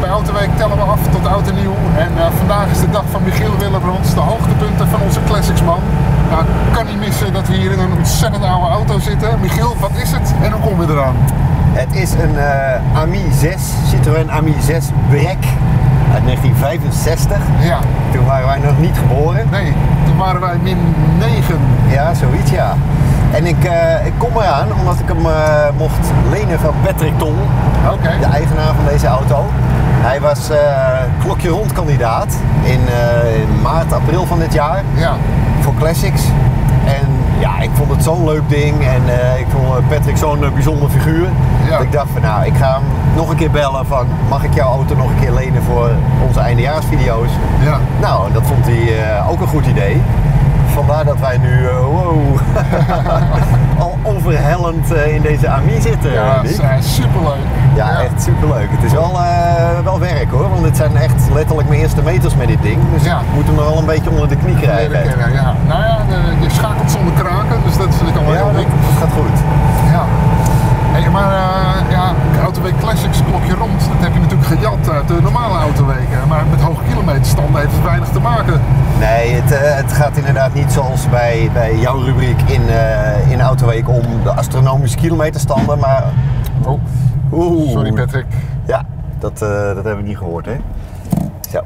bij Autoweek tellen we af tot oud en nieuw. En vandaag is de dag van Michiel Willebrons, de hoogtepunten van onze Classics man. Nou, ik kan niet missen dat we hier in een ontzettend oude auto zitten. Michiel, wat is het en hoe kom je eraan? Het is een Ami 6, Citroën Ami 6 Break uit 1965. Ja. Toen waren wij nog niet geboren. Nee, toen waren wij -9. Ja, zoiets ja. En ik kom eraan omdat ik hem mocht lenen van Patrick Ton, de eigenaar van deze auto. Hij was klokje rond kandidaat in maart, april van dit jaar voor Classics. En ja, ik vond het zo'n leuk ding en ik vond Patrick zo'n bijzonder figuur. Dat ik dacht van nou, ik ga hem nog een keer bellen van mag ik jouw auto nog een keer lenen voor onze eindejaarsvideo's. Ja. Nou, dat vond hij ook een goed idee. Vandaar dat wij nu al overhellend in deze Ami zitten. Ja, superleuk. Ja, echt superleuk. Het is wel werk hoor, want dit zijn echt letterlijk mijn eerste meters met dit ding. Dus ik moet hem er wel een beetje onder de knie krijgen. Ja. Nou ja, je schakelt zonder kraken, dus dat vind ik al heel leuk. Dat gaat goed. Ja. Hey, maar Autoweek Classics klokje rond, dat heb je natuurlijk gejat uit de normale autoweken. Maar met hoge kilometerstanden heeft het weinig te maken. Nee, het gaat inderdaad niet zoals bij jouw rubriek in Autoweek om de astronomische kilometerstanden, maar... Sorry Patrick. Ja, dat hebben we niet gehoord hè. Zo.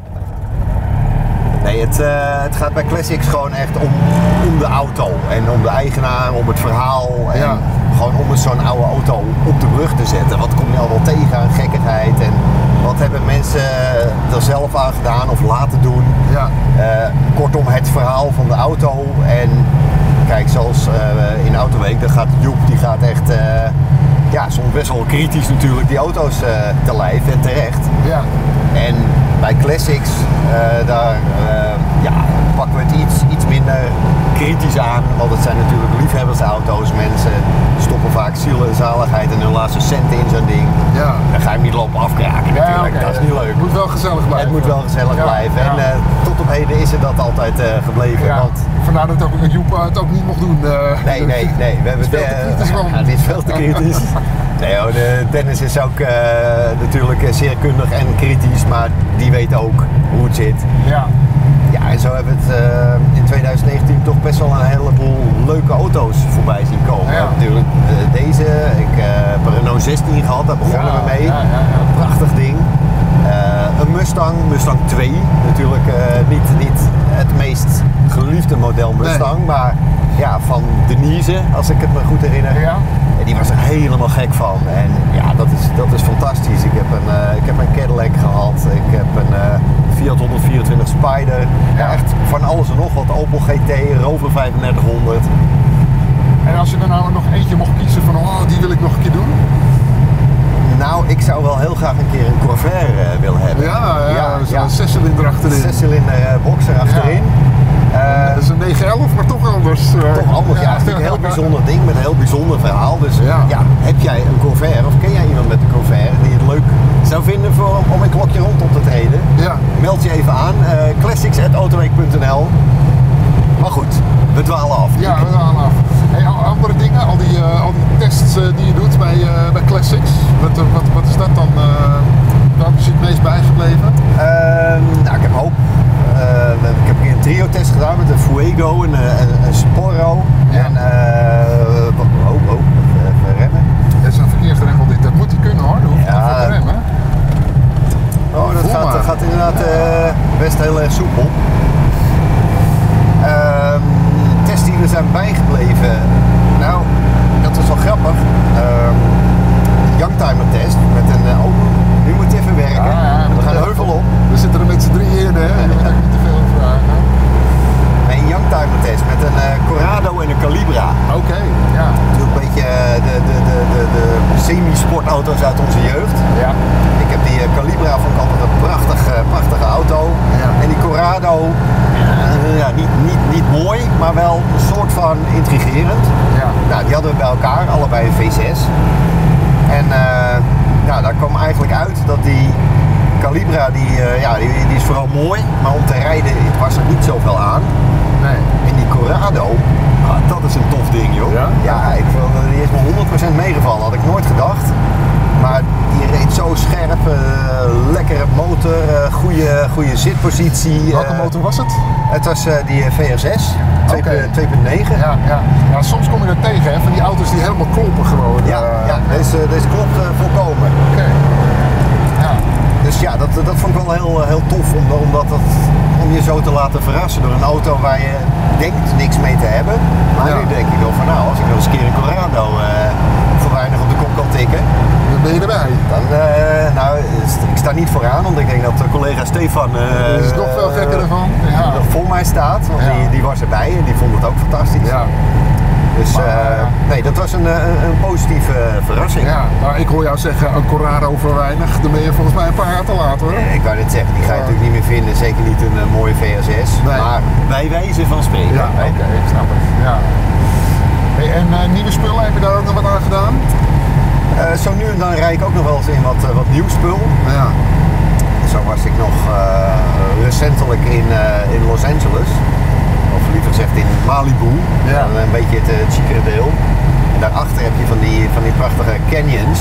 Nee, het gaat bij Classics gewoon echt om de auto en om de eigenaar, om het verhaal en gewoon om zo'n oude auto op de brug te zetten. Wat kom je allemaal tegen aan gekkigheid en wat hebben mensen er zelf aan gedaan of laten doen. Ja. Kortom het verhaal van de auto en kijk zoals in Autoweek, daar gaat Joep, die gaat echt soms best wel kritisch natuurlijk die auto's te lijf en terecht. Ja. En bij Classics, daar pakken we het iets minder kritisch aan, want het zijn natuurlijk liefhebbersauto's. Mensen stoppen vaak ziel en zaligheid en hun laatste centen in zo'n ding. Ja. Dan ga je hem niet lopen afkraken natuurlijk, dat is niet leuk. Het moet wel gezellig blijven. Het moet wel gezellig blijven en tot op heden is het dat altijd gebleven. Ja. Want vandaar dat ook Joep het ook niet mocht doen. Nee, we hebben het is veel te kritisch. Nee, Dennis is ook natuurlijk zeer kundig en kritisch, maar die weet ook hoe het zit. Ja. Ja, en zo hebben we het in 2019 toch best wel een heleboel leuke auto's voorbij zien komen. Ja. Natuurlijk deze, ik heb een Renault 16 gehad, daar begonnen we mee. Prachtig ding. Een Mustang 2, natuurlijk niet het meest geliefde model Mustang, maar ja, van Denise, als ik het me goed herinner. Ja. En die was er helemaal gek van. En ja, dat is fantastisch. Ik heb een Cadillac gehad, ik heb een Fiat 124 Spider. Ja, echt van alles en nog wat. Opel GT, Rover 3500. En als je er nou nog eentje mocht kiezen van die wil ik nog een keer doen? Nou, ik zou wel heel graag een keer een Corvair willen hebben. Zo'n 6-cilinder achterin. 6-cilinder boxer achterin. Dat is een 911, maar toch anders. Toch anders, ja. Het is een heel bijzonder ding met een heel bijzonder verhaal. Dus heb jij een Corvair of ken jij iemand met een Corvair die het leuk zou vinden om een klokje rond op te treden? Ja. Meld je even aan, classics@autoweek.nl. Maar goed, we dwalen af. Ja, we dwalen af. Hey, andere dingen, al die tests die je doet bij Classics, wat is dat dan? Waar is je het meest bijgebleven? Nou, ik heb hoop. Ik heb een trio-test gedaan met een Fuego en een Sporro. Ja. En even remmen. Het is een verkeersregel dit, dat moet hij kunnen hoor, dat hoeft niet te remmen. Dat gaat inderdaad best heel erg soepel. Tests die er zijn bijgebleven, nou, dat was wel grappig. Youngtimer test met een nu moet je even werken. We gaan de heuvel op. We zitten er met z'n drieën in, hè? Je moet ook niet te veel vragen. Nee, een Youngtimer test met een Corrado en een Calibra. Oké, ja. Natuurlijk een beetje de semi-sportauto's uit onze jeugd. Ja. Ik heb die Calibra, vond ik altijd een prachtige auto. Ja. En die Corrado, niet mooi, maar wel een soort van intrigerend. Ja. Nou, die hadden we bij elkaar, allebei een V6. En daar kwam eigenlijk uit dat die Calibra, die is vooral mooi, maar om te rijden was er niet zoveel aan. Nee. En die Corrado, dat is een tof ding joh. Ja? Ja, die is me 100% meegevallen, had ik nooit gedacht. Maar die reed zo scherp, lekkere goede zitpositie. Welke motor was het? Het was die VRS 2.9. Ja, soms kom je er tegen, hè, van die auto's die helemaal kloppen gewoon. Deze klopt volkomen. Okay. Ja. Dus ja, dat vond ik wel heel tof om je zo te laten verrassen door een auto waar je denkt niks mee te hebben. Maar nu denk ik wel van nou, als ik wel eens een keer een Corrado voor weinig op de kop kan tikken. Dan ben je erbij. Dan, ik sta niet vooraan, want ik denk dat collega Stefan is nog veel gekker ervan. Nog voor mij staat, want die was erbij en die vond het ook fantastisch. Ja. Dus nee, dat was een positieve verrassing. Ja, maar ik hoor jou zeggen een Corrado voor weinig, dan ben je volgens mij een paar jaar te laat hoor. Ik wou net zeggen, die ga je natuurlijk niet meer vinden, zeker niet een mooie VRS. Nee. Maar bij wijze van spreken. Ja, oké, ik snap het. Ja. Hey, en nieuwe spullen, heb je daar ook nog wat aan gedaan? Zo nu en dan rijd ik ook nog wel eens in wat nieuw spul. Ja. Zo was ik nog recentelijk in Los Angeles. Of liever gezegd in Malibu, een beetje het chicere deel. En daarachter heb je van die prachtige canyons.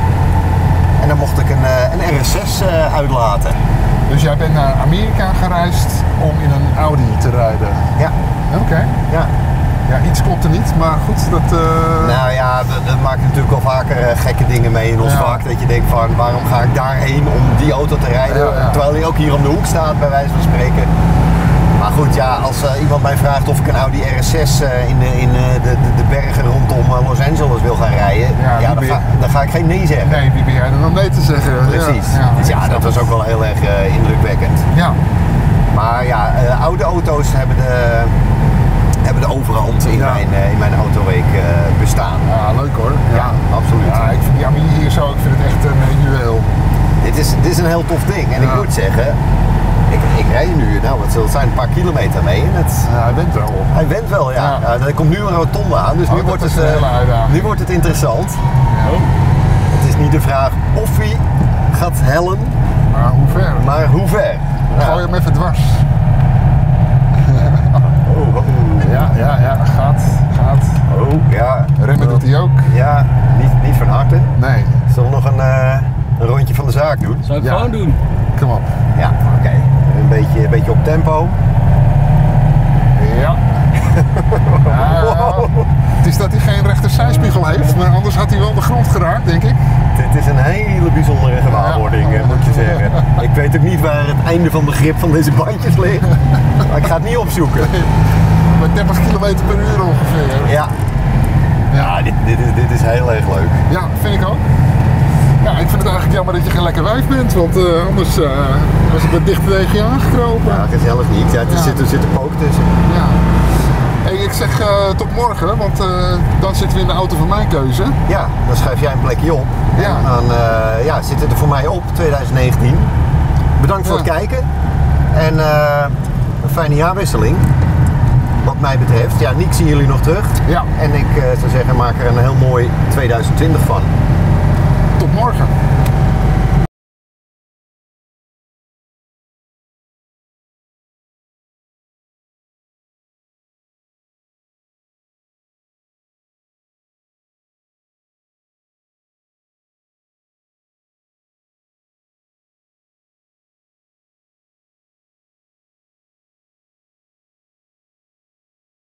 En dan mocht ik een RS6 uitlaten. Dus jij bent naar Amerika gereisd om in een Audi te rijden? Ja. Oké. Ja. Ja, iets klopt er niet, maar goed, dat... Nou ja, dat maakt natuurlijk al vaker gekke dingen mee in ons vak. Dat je denkt van, waarom ga ik daarheen om die auto te rijden, terwijl die ook hier om de hoek staat, bij wijze van spreken. Maar goed, ja, als iemand mij vraagt of ik een Audi RS6 in de bergen rondom Los Angeles wil gaan rijden, dan ga ik geen nee zeggen. Nee, wie ben jij er dan nee te zeggen? Precies. Dus ja, dat was ook wel heel erg indrukwekkend. Ja. Maar ja, oude auto's hebben de overhand in mijn autoweek bestaan. Ja, leuk hoor. Ja, absoluut. Ja, ik vind die Ami hier zo, ik vind het echt een juweel. Dit is een heel tof ding. En ik moet zeggen, ik rijd nu, nou wat zal het zijn, een paar kilometer mee. En hij went wel. Hij went wel, ja. Er komt nu een rotonde aan, dus nu wordt het interessant. Ja. Het is niet de vraag of hij gaat hellen, maar hoe ver. Gooi hem even dwars. Ja, gaat. Oh, ja. Remmen doet hij ook. Ja, niet van harte. Nee. Zullen we nog een rondje van de zaak doen? Zou ik gewoon doen? Kom op. Ja, oké. Een beetje op tempo. Ja. Wow. Het is dat hij geen rechterzijspiegel heeft, maar anders had hij wel de grond geraakt, denk ik. Dit is een hele bijzondere gewaarwording, moet je zeggen. Ik weet ook niet waar het einde van de grip van deze bandjes ligt, maar ik ga het niet opzoeken. Met 30 km per uur ongeveer. Ja, dit is heel erg leuk. Ja, vind ik ook. Ja, ik vind het eigenlijk jammer dat je geen lekker wijf bent, want anders was ik wat dichter tegen je aangekropen. Ja, gezellig niet. Ja, er zit een pook tussen. Ja. Hey, ik zeg tot morgen, want dan zitten we in de auto van mijn keuze. Ja, dan schrijf jij een plekje op. Ja. En dan zit het er voor mij op, 2019. Bedankt voor het kijken. En een fijne jaarwisseling. Wat mij betreft. Ja, Nick zien jullie nog terug. Ja. En ik zou zeggen, maak er een heel mooi 2020 van. Tot morgen.